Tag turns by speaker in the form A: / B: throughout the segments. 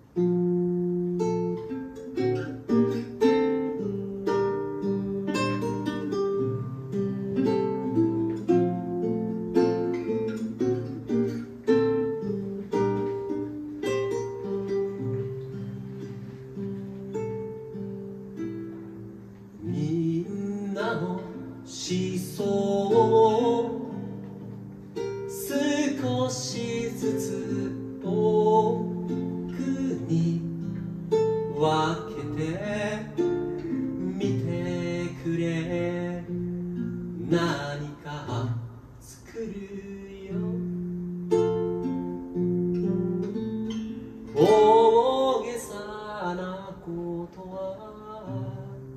A: みんなの思想を少しずつ僕に分けてみてくれ。何か作るよ。大げさなことは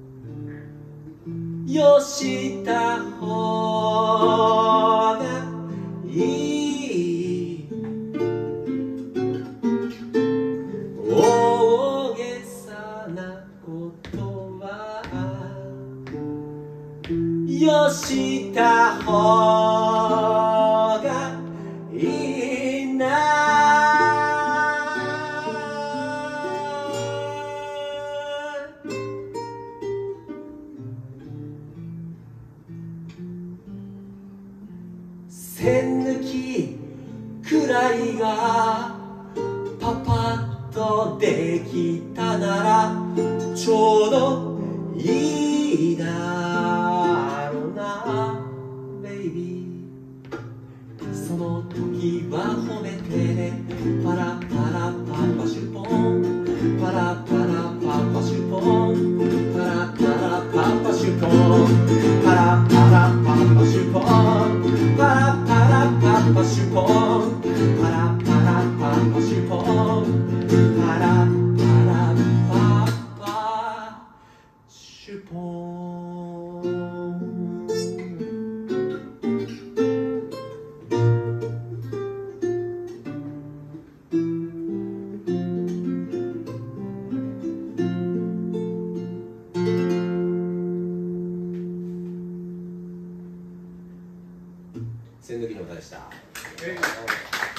A: よした方がいい。大げさなことはよした方がいいな。線抜きくらいがパパッとできたならちょうどいいだろうな、ベイビー。その時は褒めてね。パラパラパパシュポン、パラパラパパシュポン、パラパラパパシュポン、パラパラパパシュポン、パラパラパパシュポン、パラパラパパシュポン、パラパラパパシュポン。線抜きの歌でした。